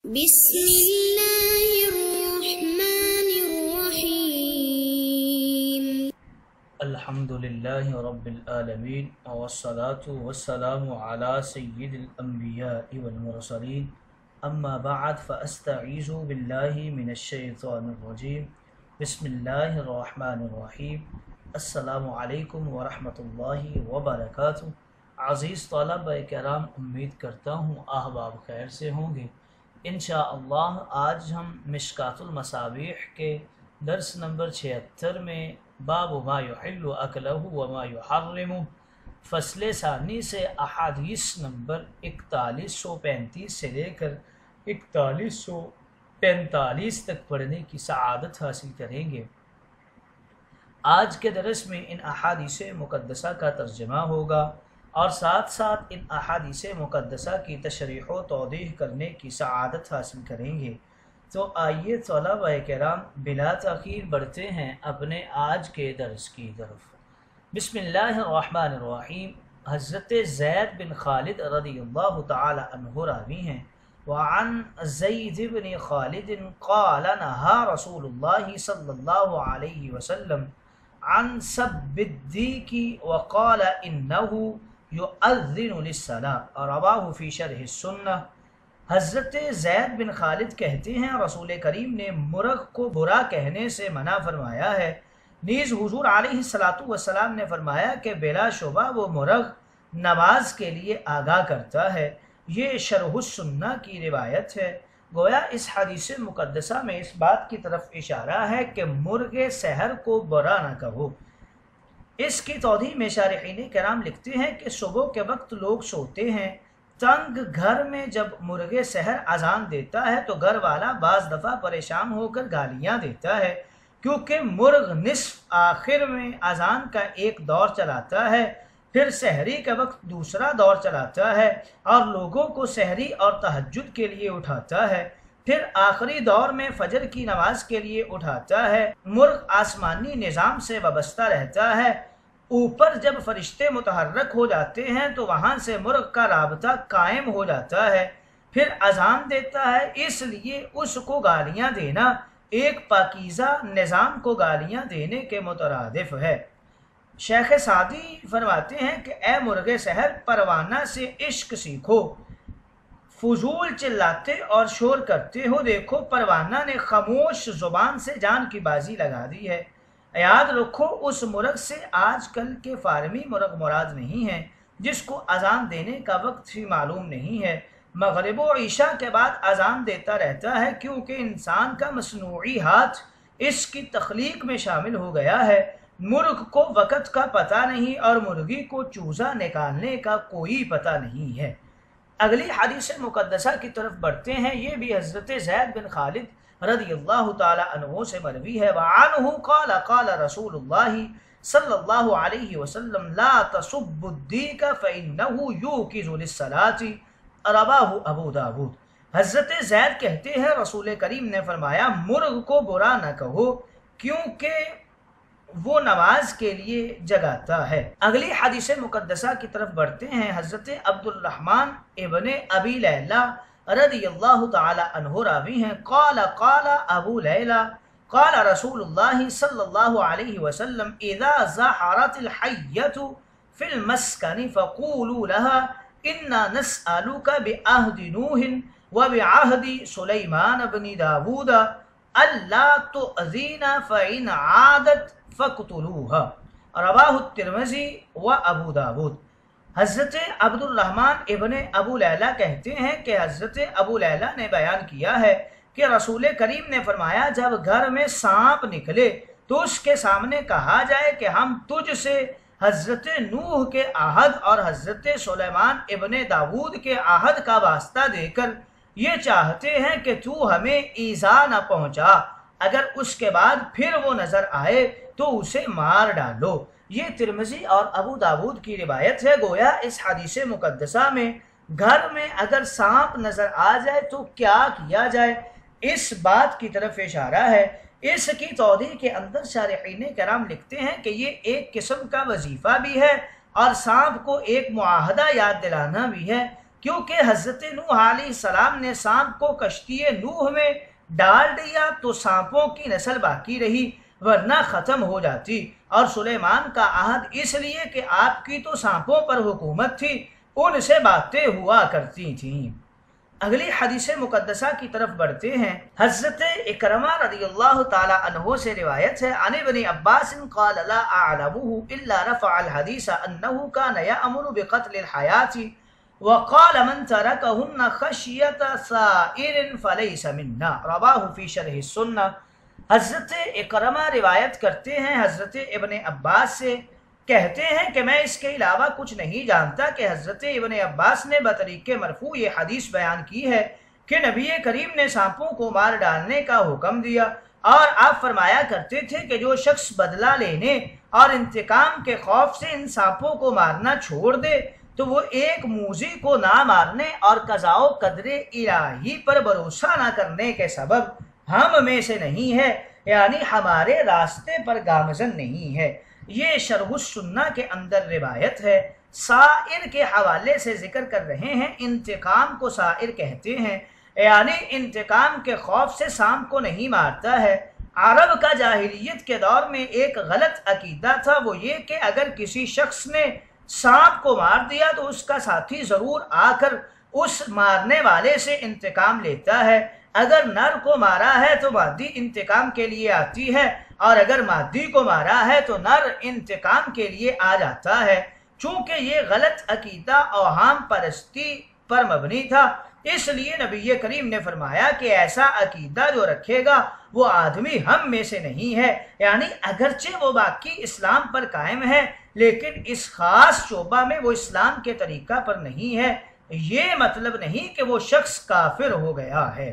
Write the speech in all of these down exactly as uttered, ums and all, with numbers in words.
بسم الله الرحمن الرحيم. الحمد لله رب العالمين والصلاة والسلام على سيد الأنبياء والمرسلين أما بعد فأستعيذ بالله من الشيطان الرجيم بسم الله الرحمن الرحيم. السلام علیکم ورحمۃ اللہ وبرکاتہ. عزیز طلبہ کرام، امید کرتا ہوں احباب خیر سے ہوں گے. انشاءاللہ آج ہم مشکات المصابیح کے درس نمبر چھہتر میں باب ما یحل اکلہ وما یحرم فصل ثانی سے احادیث نمبر اکتالیس سو پینتیس سے لے کر اکتالیس سو پینتالیس تک پڑھنے کی سعادت حاصل کریں گے. آج کے درس میں ان احادیث مقدسہ کا ترجمہ ہوگا اور ساتھ ساتھ ان احادیث مقدسہ کی تشریح و توضیح کرنے کی سعادت حاصل کریں گے. تو آئیے طلبہ کرام بلا تاخیر بڑھتے ہیں اپنے آج کے درس کی طرف. بسم اللہ الرحمن الرحیم. حضرت زید بن خالد رضی اللہ تعالی عنہ راوی ہیں. وعن زید بن خالد قال نہا رسول اللہ صلی اللہ علیہ وسلم عن سب الدیک وقال انہ یؤذن للصلاۃ رواہ فی شرح السنہ. حضرت زید بن خالد کہتے ہیں رسول کریم نے مرغ کو برا کہنے سے منع فرمایا ہے. نیز حضور علیہ الصلاۃ والسلام نے فرمایا کہ بلا شبہ وہ مرغ نماز کے لیے آگاہ کرتا ہے. یہ شرح السنہ کی روایت ہے. گویا اس حدیث مقدسہ میں اس بات کی طرف اشارہ ہے کہ مرغ سحر کو برا نہ کہو. اس کی توضیح میں شارحین کرام لکھتے ہیں کہ صبح کے وقت لوگ سوتے ہیں. تنگ گھر میں جب مرغ سحر اذان دیتا ہے تو گھر والا بعض دفعہ پریشان ہو کر گالیاں دیتا ہے، کیونکہ مرغ نصف آخر میں اذان کا ایک دور چلاتا ہے، پھر سحری کا وقت دوسرا دور چلاتا ہے اور لوگوں کو سحری اور تہجد کے لیے اٹھاتا ہے، پھر آخری دور میں فجر کی نماز کے لیے اٹھاتا ہے. مرغ آسمانی نظام سے وابستہ رہتا ہے. اوپر جب فرشتے متحرک ہو جاتے ہیں تو وہاں سے مرغ کا رابطہ قائم ہو جاتا ہے، پھر اذان دیتا ہے. اس لیے اس کو گالیاں دینا ایک پاکیزہ نظام کو گالیاں دینے کے مترادف ہے. شیخ سعدی فرماتے ہیں کہ اے مرغ سحر، پروانہ سے عشق سیکھو. فضول چلاتے اور شور کرتے ہو، دیکھو پروانہ نے خاموش زبان سے جان کی بازی لگا دی ہے. یاد رکھو اس مرغ سے آج کل کے فارمی مرغ مراد نہیں ہیں جس کو اذان دینے کا وقت بھی معلوم نہیں ہے. مغرب و عشاء کے بعد اذان دیتا رہتا ہے کیونکہ انسان کا مصنوعی ہاتھ اس کی تخلیق میں شامل ہو گیا ہے. مرغ کو وقت کا پتہ نہیں اور مرغی کو چوزہ نکالنے کا کوئی پتہ نہیں ہے. اگلی حدیث مقدسہ کی طرف بڑھتے ہیں. یہ بھی حضرت زید بن خالد رضی اللہ تعالی عنہ سے مروی ہے. وعنہ قال قال رسول اللہ صلی اللہ علیہ وسلم لا تصب الدیک فإنہ یوقظ للصلاۃ رواہ ابو داود. حضرت زید کہتے ہیں رسول کریم نے فرمایا مرغ کو برا نہ کہو کیونکہ وہ نماز کے لیے جگاتا ہے. اگلی حدیث مقدسہ کی طرف بڑھتے ہیں. حضرت عبد الرحمن ابن ابی لیلہ رضی اللہ تعالی عنہ راوی ہیں. قال قال ابو لیلہ قال رسول اللہ صلی اللہ علیہ وسلم اذا زحرت الحیۃ فی المسکن فقولوا لها انا نسألک بعہد نوح وبعہد سلیمان بن داود الا تؤذین فإن عادت فقتلوها رواہ الترمذی و ابو داود. حضرت عبد الرحمن ابن ابو لیلہ کہتے ہیں کہ حضرت ابو لیلہ نے بیان کیا ہے کہ رسول کریم نے فرمایا جب گھر میں سانپ نکلے تو اس کے سامنے کہا جائے کہ ہم تجھ سے حضرت نوح کے عہد اور حضرت سلیمان ابن داود کے عہد کا واسطہ دے کر یہ چاہتے ہیں کہ تو ہمیں ایذا نہ پہنچا، اگر اس کے بعد پھر وہ نظر آئے تو اسے مار ڈالو. یہ ترمذی اور ابو داود کی روایت ہے. گویا اس حدیث مقدسہ میں گھر میں اگر سانپ نظر آ جائے تو کیا کیا جائے اس بات کی طرف اشارہ ہے. اس کی توضیح کے اندر شارحین کرام لکھتے ہیں کہ یہ ایک قسم کا وظیفہ بھی ہے اور سانپ کو ایک معاہدہ یاد دلانا بھی ہے. کیونکہ حضرت نوح علیہ السلام نے سانپ کو کشتی نوح میں ڈال دیا تو سانپوں کی نسل باقی رہی، ورنہ ختم ہو جاتی، اور سلیمان کا عہد اس لیے کہ آپ کی تو سانپوں پر حکومت تھی، ان سے باتیں ہوا کرتی تھیں۔ اگلی حدیث مقدسہ کی طرف بڑھتے ہیں۔ حضرت اکرمہ رضی اللہ تعالی عنہ سے روایت ہے، عن ابن عباس قال لا اعلمه الا رفع الحديث انه كان يأمر بقتل الحياة وقال من تركهن خشية سائر فليس منا، رواه في شرح السنة۔ حضرت اکرمہ روایت کرتے ہیں حضرت ابن عباس سے، کہتے ہیں کہ میں اس کے علاوہ کچھ نہیں جانتا کہ حضرت ابن عباس نے بطریق مرفوع یہ حدیث بیان کی ہے کہ نبی کریم نے سانپوں کو مار ڈالنے کا حکم دیا، اور آپ فرمایا کرتے تھے کہ جو شخص بدلہ لینے اور انتقام کے خوف سے ان سانپوں کو مارنا چھوڑ دے تو وہ ایک موذی کو نہ مارنے اور قضاء و قدر الہی پر بھروسہ نہ کرنے کے سبب ہم میں سے نہیں ہے، یعنی ہمارے راستے پر گامزن نہیں ہے۔ یہ شرح السنہ کے اندر روایت ہے۔ سائر کے حوالے سے ذکر کر رہے ہیں، انتقام کو سائر کہتے ہیں، یعنی انتقام کے خوف سے سانپ کو نہیں مارتا ہے۔ عرب کا جاہلیت کے دور میں ایک غلط عقیدہ تھا، وہ یہ کہ اگر کسی شخص نے سانپ کو مار دیا تو اس کا ساتھی ضرور آ کر اس مارنے والے سے انتقام لیتا ہے۔ اگر نر کو مارا ہے تو مادی انتقام کے لیے آتی ہے، اور اگر مادی کو مارا ہے تو نر انتقام کے لیے آ جاتا ہے۔ چونکہ یہ غلط عقیدہ اوہام پرستی پر مبنی تھا، اس لیے نبی کریم نے فرمایا کہ ایسا عقیدہ جو رکھے گا وہ آدمی ہم میں سے نہیں ہے، یعنی اگرچہ وہ باقی اسلام پر قائم ہے لیکن اس خاص شعبہ میں وہ اسلام کے طریقہ پر نہیں ہے، یہ مطلب نہیں کہ وہ شخص کافر ہو گیا ہے۔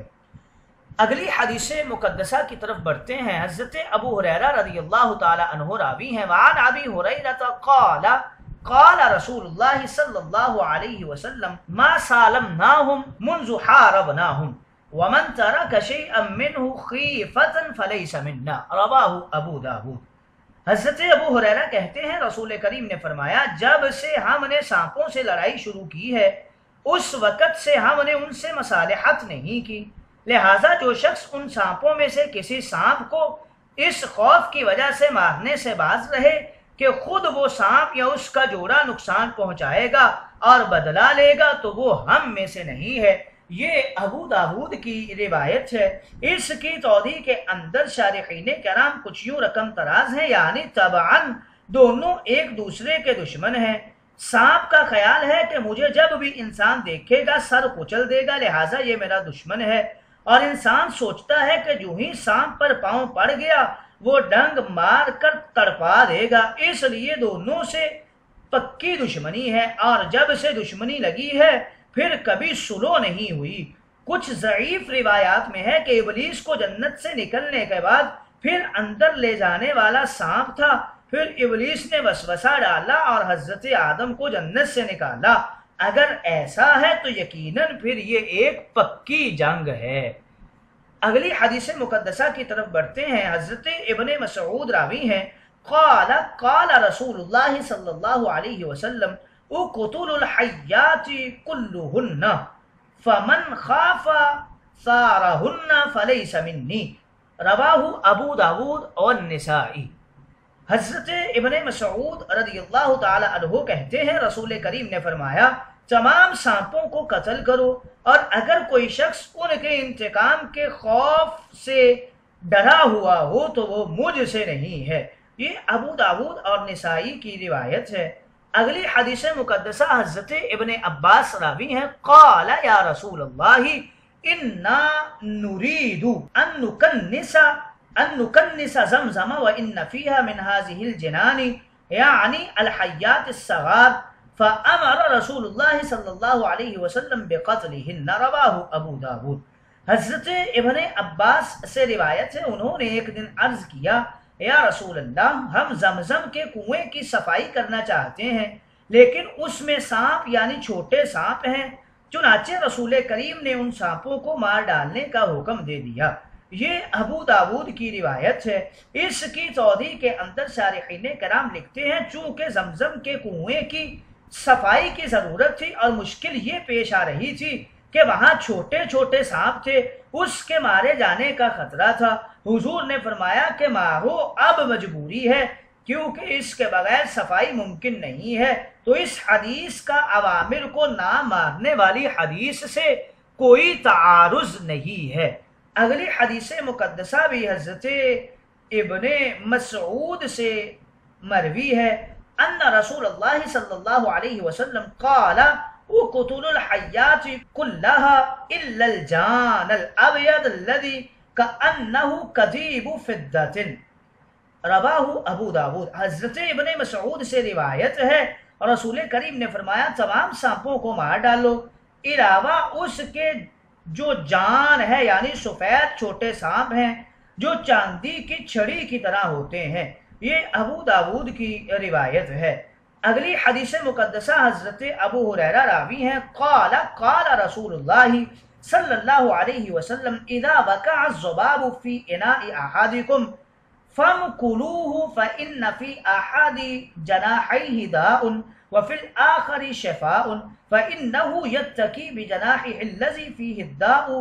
اگلی حدیث مقدسہ کی طرف بڑھتے ہیں۔ حضرت ابو ہریرہ رضی اللہ تعالی عنہ راوی ہیں، وعن ابی ہریرہ قال قال رسول اللہ صلی اللہ علیہ وسلم ما سالمناہم منذ حاربناہم ومن ترک شیئا منہ خیفتا فلیس منا، رواہ ابو داود۔ حضرت ابو ہریرہ کہتے ہیں رسول کریم نے فرمایا، جب سے ہم نے سانپوں سے لڑائی شروع کی ہے اس وقت سے ہم نے ان سے مصالحت نہیں کی، لہٰذا جو شخص ان سانپوں میں سے کسی سانپ کو اس خوف کی وجہ سے مارنے سے باز رہے کہ خود وہ سانپ یا اس کا جوڑا نقصان پہنچائے گا اور بدلہ لے گا تو وہ ہم میں سے نہیں ہے۔ یہ ابو داود کی روایت ہے۔ اس کی توضیح کے اندر شارحین کرام کچھ یوں رقم تراز ہیں، یعنی طبعاً دونوں ایک دوسرے کے دشمن ہیں۔ سانپ کا خیال ہے کہ مجھے جب بھی انسان دیکھے گا سر کچل دے گا، لہٰذا یہ میرا دشمن ہے، اور انسان سوچتا ہے کہ جو ہی سانپ پر پاؤں پڑ گیا وہ ڈنگ مار کر تڑپا دے گا، اس لیے دونوں سے پکی دشمنی ہے، اور جب سے دشمنی لگی ہے پھر کبھی سلو نہیں ہوئی۔ کچھ ضعیف روایات میں ہے کہ ابلیس کو جنت سے نکلنے کے بعد پھر اندر لے جانے والا سانپ تھا، پھر ابلیس نے وسوسہ ڈالا اور حضرت آدم کو جنت سے نکالا۔ اگر ایسا ہے تو یقیناً پھر یہ ایک پکی جنگ ہے۔ اگلی حدیث مقدسہ کی طرف بڑھتے ہیں۔ حضرت ابن مسعود راوی ہیں، قال قال رسول اللہ صلی اللہ علیہ وسلم اقتل الحیات کلہن فمن خاف ثارہن فلیس منی، رواہ ابو داود اور نسائی۔ حضرت ابن مسعود رضی اللہ تعالی عنہ کہتے ہیں رسول کریم نے فرمایا، تمام سانپوں کو قتل کرو، اور اگر کوئی شخص ان کے انتقام کے خوف سے ڈرا ہوا ہو تو وہ مجھ سے نہیں ہے۔ یہ ابو داود اور نسائی کی روایت ہے۔ اگلی حدیث مقدسہ حضرت ابن عباس راوی ہیں، قال یا رسول اللہ انا نريد ان نکنس ان نکنس زمزم وان فيها من هذه الجنان یعنی الحیات الصغار فامر رسول اللہ صلی اللہ علیہ وسلم بقتلہن، رواہ ابو داود۔ حضرت ابن عباس سے روایت ہے، انہوں نے ایک دن عرض کیا، یا رسول اللہ ہم زمزم کے کنویں کی صفائی کرنا چاہتے ہیں لیکن اس میں سانپ یعنی چھوٹے سانپ ہیں، چنانچہ رسول کریم نے ان سانپوں کو مار ڈالنے کا حکم دے دیا۔ یہ ابو داود کی روایت ہے۔ اس کی توضیح کے اندر شارحین کرام لکھتے ہیں، چونکہ زمزم کے کنویں کی صفائی کی ضرورت تھی اور مشکل یہ پیش آ رہی تھی کہ وہاں چھوٹے چھوٹے سانپ تھے، اس کے مارے جانے کا خطرہ تھا۔ حضور نے فرمایا کہ مارو، اب مجبوری ہے کیونکہ اس کے بغیر صفائی ممکن نہیں ہے۔ تو اس حدیث کا اوامر کو نہ مارنے والی حدیث سے کوئی تعارض نہیں ہے۔ اگلی حدیث مقدسہ بھی حضرت ابن مسعود سے مروی ہے، ان رسول اللہ صلی اللہ علیہ وسلم قال اقتلوا الحیات كلها الا الجان الابيض الذي كأنه كذيب فضة، رواہ ابو داود۔ حضرت ابن مسعود سے روایت ہے، رسول کریم نے فرمایا تمام سانپوں کو مار ڈالو علاوہ اس کے جو جان ہے، یعنی سفید چھوٹے سانپ ہیں جو چاندی کی چھڑی کی طرح ہوتے ہیں۔ یہ ابو داود کی روایت ہے۔ اگلی حدیث مقدسہ حضرت ابو ہریرہ راوی ہیں، قال قال رسول اللہ صلی اللہ علیہ وسلم اذا وقع الذباب في اناء احدكم فامكلوه فان في احد جناحيه داء وفي الاخر شفاء فانه يتقي بجناحه الذي فيه الداء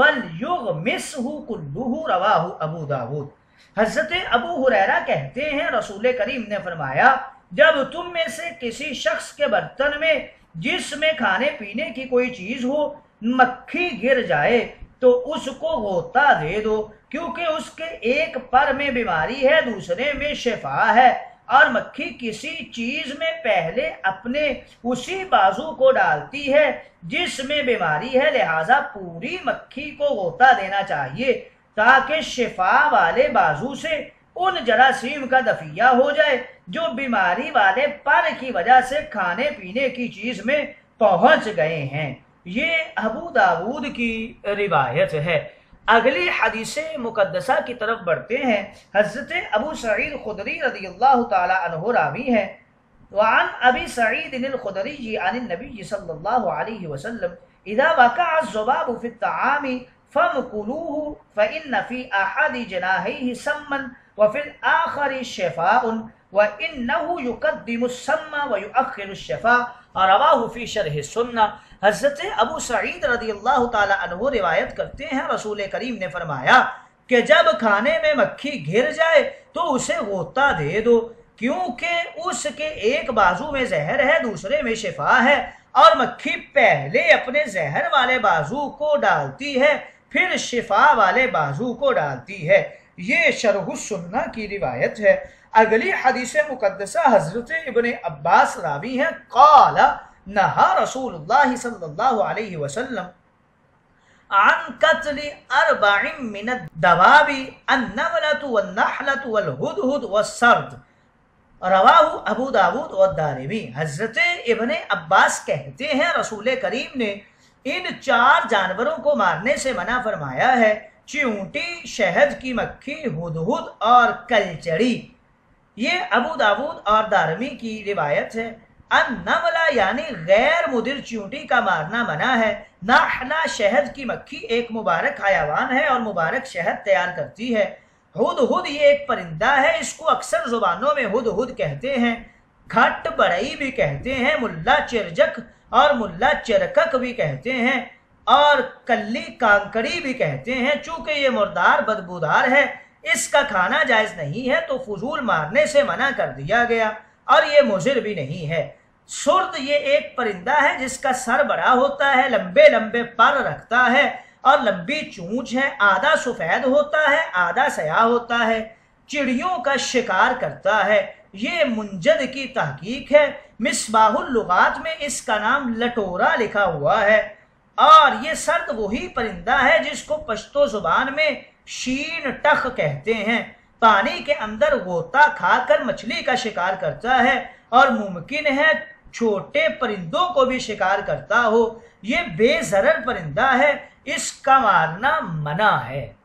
فليغمسه كله، رواہ ابو داود۔ حضرت ابو ہریرہ کہتے ہیں رسول کریم نے فرمایا جب تم میں سے کسی شخص کے برتن میں جس میں کھانے پینے کی کوئی چیز ہو مکھی گر جائے تو اس کو غوطہ دے دو، کیونکہ اس کے ایک پر میں بیماری ہے دوسرے میں شفا ہے، اور مکھی کسی چیز میں پہلے اپنے اسی بازو کو ڈالتی ہے جس میں بیماری ہے، لہذا پوری مکھی کو غوطہ دینا چاہیے تاکہ شفا والے بازو سے ان جراثیم کا دفیہ ہو جائے جو بیماری والے پر کی وجہ سے کھانے پینے کی چیز میں پہنچ گئے ہیں۔ یہ ابو داود کی روایت ہے۔ اگلی حدیث مقدسہ کی طرف بڑھتے ہیں۔ حضرت ابو سعید خدری رضی اللہ تعالی عنہ راوی ہے، وعن ابی سعید الخدری عن النبی صلی اللہ علیہ وسلم اذا وقع الذباب في الطعام فامكلوه فإن في أحد جناحيه سما وفي الآخر شفاء وإنه يقدم السم ويؤخر الشفاء، رواہ فی شرح السنہ۔ حضرت ابو سعید رضی اللہ تعالی عنہ روایت کرتے ہیں رسول کریم نے فرمایا کہ جب کھانے میں مکھی گر جائے تو اسے غوطہ دے دو، کیونکہ اس کے ایک بازو میں زہر ہے دوسرے میں شفا ہے، اور مکھی پہلے اپنے زہر والے بازو کو ڈالتی ہے پھر شفا والے بازو کو ڈالتی ہے۔ یہ شرح السنہ کی روایت ہے۔ اگلی حدیث مقدسہ حضرت ابن عباس راوی ہیں، قال نہا رسول اللہ صلی اللہ علیہ وسلم عن قتل اربع من الدواب النملۃ والنحلۃ والہدہد والسرد، رواہ ابو داود والدارمی۔ حضرت ابن عباس کہتے ہیں رسول کریم نے ان چار جانوروں کو مارنے سے منع فرمایا ہے، چیونٹی، شہد کی مکھی، ہدہد اور کلچڑی۔ یہ ابو داود اور دارمی کی روایت ہے۔ النملہ یعنی غیر مضر چیونٹی کا مارنا منع ہے۔ نحلہ شہد کی مکھی ایک مبارک حیوان ہے اور مبارک شہد تیار کرتی ہے۔ ہدہد یہ ایک پرندہ ہے، اس کو اکثر زبانوں میں ہدہد کہتے ہیں، گھٹ بڑئی بھی کہتے ہیں، ملا چرجک اور ملا چرکک بھی کہتے ہیں، اور کلی کانکڑی بھی کہتے ہیں۔ چونکہ یہ مردار بدبودار ہے اس کا کھانا جائز نہیں ہے تو فضول مارنے سے منع کر دیا گیا، اور یہ مضر بھی نہیں ہے۔ سرد یہ ایک پرندہ ہے جس کا سر بڑا ہوتا ہے، لمبے لمبے پر رکھتا ہے اور لمبی چونچ ہے، آدھا سفید ہوتا ہے آدھا سیاہ ہوتا ہے، چڑیوں کا شکار کرتا ہے۔ یہ منجد کی تحقیق ہے، مصباح اللغات میں اس کا نام لٹورا لکھا ہوا ہے، اور یہ سرد وہی پرندہ ہے جس کو پشتو زبان میں شین ٹخ کہتے ہیں۔ پانی کے اندر غوطہ کھا کر مچھلی کا شکار کرتا ہے، اور ممکن ہے چھوٹے پرندوں کو بھی شکار کرتا ہو۔ یہ بے ضرر پرندہ ہے، اس کا مارنا منع ہے۔